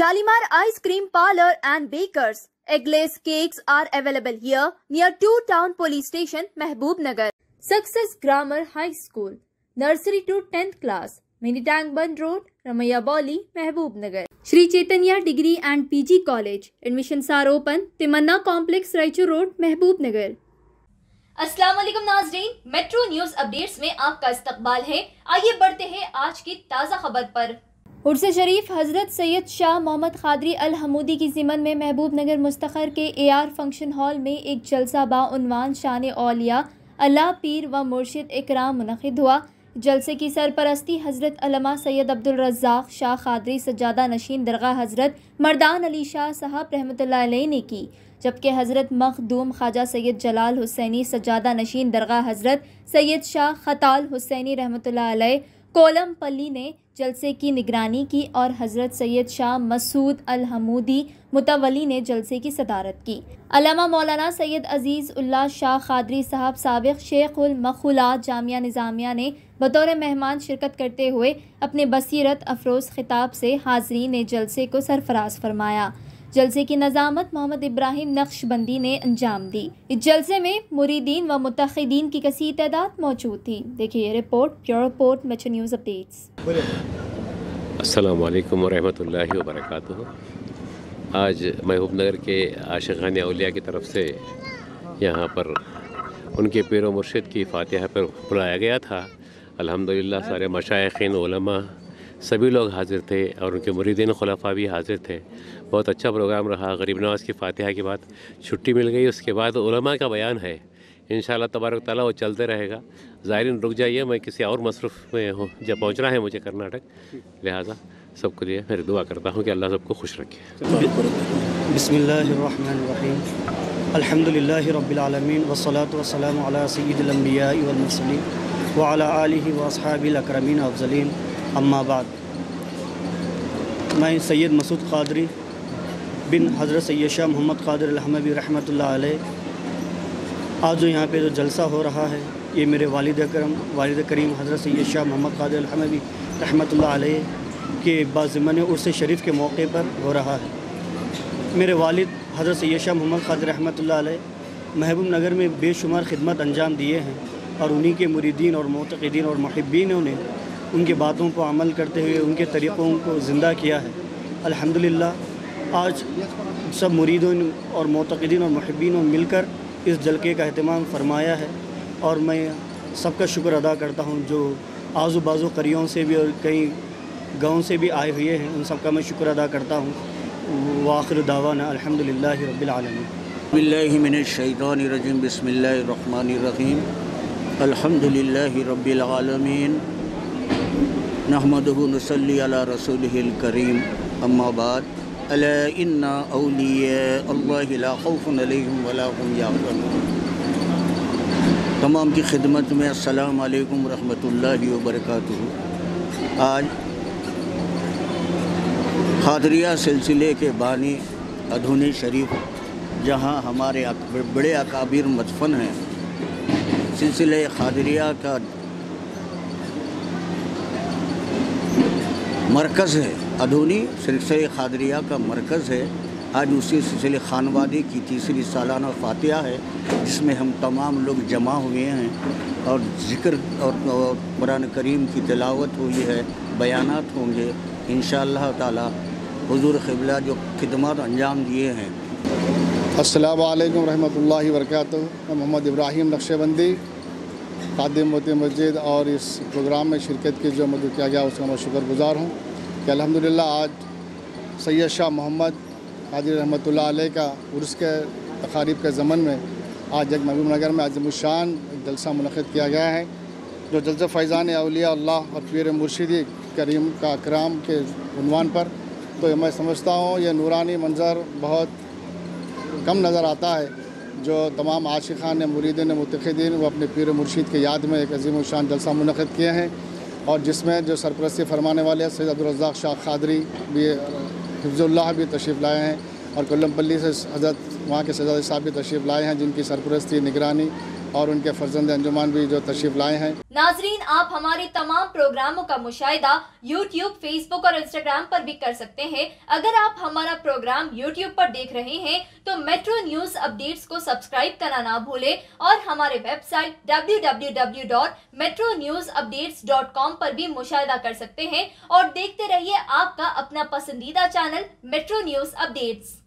Shalimar Ice Cream Parlor and Bakers. Eggless cakes are available here near 2 Town Police Station, Mehboob Nagar. Success Grammar High School, Nursery to 10th class, Mini Tank Bund Road, Ramaiya Bauli, Mehboob Nagar. Shri Chaitanya Degree and PG College. Admissions are open. Timanna Complex, Raichur Road, Mehboob Nagar. अस्सलाम वालेकुम नाज़रीन, metro news updates में आपका इस्तकबाल है। आइए बढ़ते हैं आज की ताज़ा खबर पर। उर्स शरीफ हज़रत सैयद शाह मोहम्मद क़ादरी अल हमूदी की ज़िमन में महबूब नगर मुस्तक़र के AR फंक्शन हॉल में एक जलसा बाउन्वान शान औलिया अल्लाह पीर व मुर्शिद इकराम मुनक़िद हुआ। जलसे की सरपरस्ती हज़रत अल्लामा सैयद अब्दुल रज़्ज़ाक़ शाह क़ादरी सज्जादा नशीन दरगाह हज़रत मर्दान अली शाह साहब रहमतुल्लाह अलैह ने की, जबकि हज़रत मखदूम ख्वाजा सैयद जलाल हुसैनी सज्जादा नशीन दरगाह हज़रत सैयद शाह ख़ताल हुसैनी रहमतुल्लाह अलैह कोलम पल्ली ने जलसे की निगरानी की और हज़रत सैयद शाह मसूद अल हमूदी मुतवली ने जलसे की सदारत की। अल्लामा मौलाना सैयद अज़ीज़ उल्लाह शाह क़ादरी साहब साबिक़ शेख उल मखूलात जामिया निज़ामिया ने बतौर मेहमान शिरकत करते हुए अपने बसीरत अफरोज़ खिताब से हाज़रीन ने जलसे को सरफराज फरमाया। जलसे की नज़ामत मोहम्मद इब्राहिम नक्शबंदी ने अंजाम दी। इस जलसे में मुरीदीन व मुत्तखिदीन की कसी तादाद मौजूद थी। देखिए report, pure report, metro news updates. अस्सलामु अलैकुम वरहमतुल्लाहि वबरकातुहू। आज महबूब नगर के आशिक़ान औलिया की तरफ से यहाँ पर उनके पीर व मुर्शिद की फ़ातिहा पर बुलाया गया था। अल्हम्दुलिल्लाह सारे मशाइख़ीन उलमा सभी लोग हाज़िर थे और उनके मुरीदीन खुलफ़ा भी हाज़िर थे। बहुत अच्छा प्रोग्राम रहा। गरीब नवाज की फ़ातिहा के बाद छुट्टी मिल गई, उसके बाद उलमा का बयान है। इंशाअल्लाह तबारक ताला वो चलते रहेगा। ज़ाहिरीन रुक जाइए, मैं किसी और मसरूफ़ में हूँ, जब पहुँचना है मुझे कर्नाटक, लिहाजा सबके लिए मैं दुआ करता हूँ कि अल्लाह सबको खुश रखे। बिस्मिल्लाहिर्रहमानिर्रहीम, अल्हम्दुलिल्लाहि रब्बिल आलमीन वस्सलातु वस्सलामु अला सय्यिदिल अंबियाइ वल मुरसलीन व अला आलिहि व अस्हाबिल अकरमीन अफ़ज़लीन, अम्मा बाद। मैं सैयद मसूद क़ादरी बिन हज़रत सैयद शाह मोहम्मद क़ादर अल हमवी रहमतुल्लाह अलैह, आज जो यहाँ पे जो जलसा हो रहा है, ये मेरे वालिद करीम हज़रत सैयद शाह मोहम्मद क़ादर अल हमवी रहमतुल्लाह अलैह के बाज़िमन उर्स शरीफ के मौके पर हो रहा है। मेरे वालिद हज़रत सैयद शाह मोहम्मद क़ादर रहमतुल्लाह अलैह महबूब नगर में बेशुमार खिदमत अंजाम दिए हैं और उन्हीं के मुरीदीन और मुतक़िदीन और मुहिब्बीनों ने उनकी बातों पर अमल करते हुए उनके तरीक़ों को ज़िंदा किया है। अल्हम्दुलिल्लाह आज सब मुरीदों और मुतक़िदीन और मुहिब्बीनों मिलकर इस जलके का एहतमाम फरमाया है और मैं सबका शुक्र अदा करता हूँ जो आज़ू बाज़ू क़रियों से भी और कई गाँव से भी आए हुए हैं, उन सबका मैं शुक्र अदा करता हूँ। वाखिर दावाना अल्हम्दुलिल्लाहि रब्बिल आलमीन। बिस्मिल्लाहि मिनश शैतानिर रजीम, बिस्मिल्लाहिर रहमानिर रहीम, अल्हम्दुलिल्लाहि रब्बिल आलमीन, नहमदुहु नसल्ली अला रसूलिहिल करीम, अम्मा बाद। अला इन्ना औलिया अल्लाहि ला खौफुन अलैहिम वला हुम यहज़नून। तमाम की खिदमत में अस्सलाम वालेकुम रहमतुल्लाहि व बरकातुहू। आज क़ादरिया सिलसिले के बानी अधूनी शरीफ, जहाँ हमारे बड़े अकाबिर मदफन हैं, सिलसिले क़ादरिया का मरकज़ है, अधूनी सिलसिले क़ादरिया का मरकज़ है। आज उसी सिलसिले खानवादी की तीसरी सालाना फ़ातिहा है, जिसमें हम तमाम लोग जमा हुए हैं और ज़िक्र और कुरान करीम की तिलावत हुई है, बयानात होंगे इंशाअल्लाह ताला। हुज़ूर क़िबला जो खिदमत अंजाम दिए हैं। अस्सलामु अलैकुम रहमतुल्लाहि व बरकातुहू। मैं मोहम्मद इब्राहिम नक्शबंदी खादिम मोती मस्जिद और इस प्रोग्राम में शिरकत की जो मदद किया गया उसका मैं शुक्रगुज़ार हूँ कि अल्हम्दुलिल्लाह आज सैयद शाह मोहम्मद क़ादरी रहमतुल्लाह अलैह का उर्स के तक़ारीब के ज़मन में आज एक महबूब नगर में अज़ीमुश्शान जलसा मुनक़िद किया गया है, जो जलसा फ़ैज़ान औलिया अल्लाह और पीर मुर्शिद करीम का इकराम के उन्वान पर। तो मैं समझता हूँ ये नूरानी मंज़र बहुत कम नज़र आता है, जो तमाम आशिक़ान मुरीदीन मुतक़िदीन वो अपने पीर मुर्शिद की याद में एक अज़ीमुश्शान जलसा मुनक़िद किए हैं और जिसमें जो सरपरस्ती फरमाने वाले सैयद अब्दुल रज़्ज़ाक़ शाह क़ादरी भी हिफ़्ज़ुल्लाह भी तशरीफ़ लाए हैं और कोलम पल्ली से हज़रत वहाँ के सैयद साहब भी तशरीफ़ लाए हैं, जिनकी सरपरस्ती निगरानी और उनके फर्जंद अंजुमान भी जो तशरीफ़ लाए हैं। नाजरीन, आप हमारे तमाम प्रोग्रामों का मुशाहिदा YouTube, Facebook और Instagram पर भी कर सकते हैं। अगर आप हमारा प्रोग्राम YouTube पर देख रहे हैं तो मेट्रो न्यूज़ अपडेट्स को सब्सक्राइब करना ना भूलें और हमारे वेबसाइट www.metronewsupdates.com पर भी मुशाहिदा कर सकते हैं और देखते रहिए आपका अपना पसंदीदा चैनल मेट्रो न्यूज़ अपडेट्स।